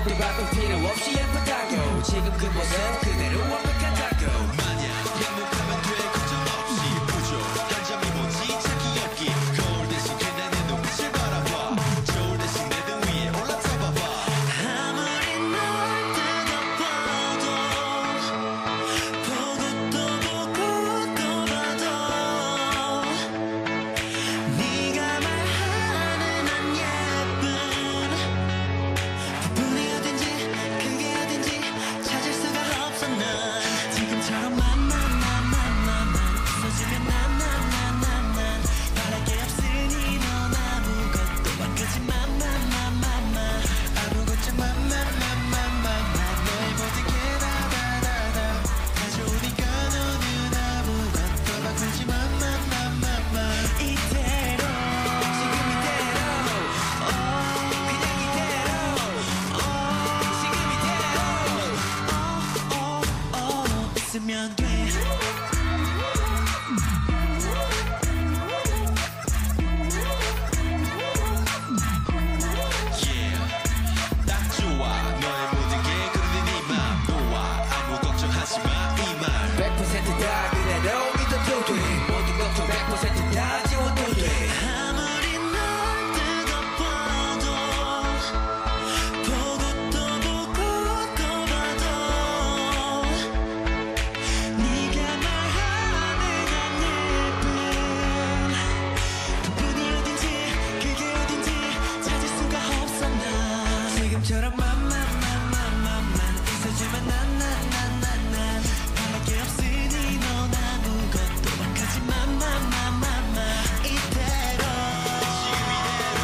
또 바꿀 필요 없이 예쁘다고 지금 그 모습 그대로 완벽하다고 마냥 행복하면 돼 걱정 없이 부족 한 점이 뭐지 찾기 없기 거울 대신 그냥 내 눈빛을 바라봐 저울 대신 내 등 위에 올라타 봐봐 아무리 널 뜯어봐도 보고 또 보고 또 봐도 네가 말하는 안 예쁜 부분이 어딘지 그게 어딘지 찾을 수가 없어 난 지금처럼 만만만만만만 웃어주면 난난난난난 바랄 게 없으니 넌 아무것도 바꾸지 만만만만만 아무것도 만만만만만 너의 모든 게 다다다다 다 좋으니까 너는 아무것도 바꾸지 만만만만만 이대로 지금 이대로 그냥 이대로 지금 이대로 있으면 돼 Yeah 딱 좋아 너의 모든 게 그런데 네맘 놓아 아무 걱정하지 마이말 100%다 그대로 믿어도 돼 모든 걱정 100%다 지워도 돼 아무리 널 뜯어봐도 보고 또 보고 또 봐도 네가 말하는 안 예쁜 부분이 어딘지 그게 어딘지 찾을 수가 없어 난 지금처럼 만만만만만만 웃어주면 난난난난난 바랄 게 없으니 넌 아무것도 바꾸지 만만만만만 이대로 지금 이대로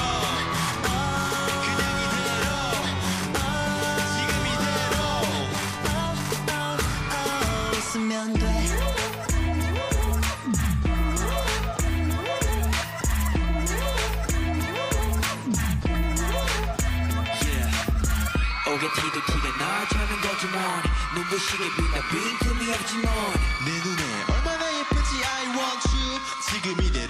그냥 이대로 지금 이대로 있으면 돼 오게티도 티가 나 찾는 거지만 눈부시게 빛나 빈틈이 없지만 내 눈에 얼마나 예쁜지 I want you 지금 이대로